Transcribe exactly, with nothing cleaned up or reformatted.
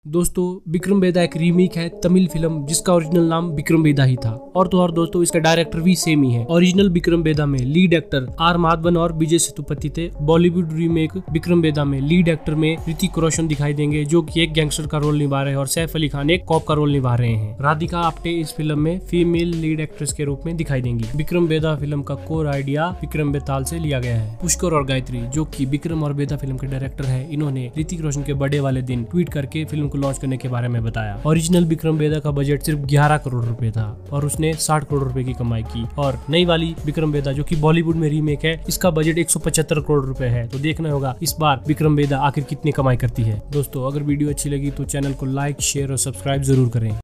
दोस्तों विक्रम बेदा एक रीमेक है तमिल फिल्म जिसका ओरिजिनल नाम विक्रम बेदा ही था। और तो और दोस्तों इसका डायरेक्टर भी सेम ही है। ओरिजिनल विक्रम बेदा में लीड एक्टर आर माधवन और विजय सेतुपति थे। बॉलीवुड रीमेक विक्रम बेदा में लीड एक्टर में ऋतिक रोशन दिखाई देंगे जो कि एक गैंगस्टर का रोल निभा रहे हैं और सैफ अली खान एक कॉप का रोल निभा रहे हैं। राधिका आप्टे इस फिल्म में फीमेल लीड एक्ट्रेस के रूप में दिखाई देंगी। विक्रम बेदा फिल्म का कोर आइडिया विक्रम बेताल से लिया गया है। पुष्कर और गायत्री जो की विक्रम और बेदा फिल्म के डायरेक्टर है, इन्होंने ऋतिक रोशन के बर्थडे वाले दिन ट्वीट करके फिल्म लॉन्च करने के बारे में बताया। ओरिजिनल विक्रम बेदा का बजट सिर्फ ग्यारह करोड़ रुपए था और उसने साठ करोड़ रुपए की कमाई की। और नई वाली विक्रम बेदा जो कि बॉलीवुड में रीमेक है, इसका बजट एक सौ पचहत्तर करोड़ रुपए है। तो देखना होगा इस बार विक्रम बेदा आखिर कितनी कमाई करती है। दोस्तों अगर वीडियो अच्छी लगी तो चैनल को लाइक, शेयर और सब्सक्राइब जरूर करें।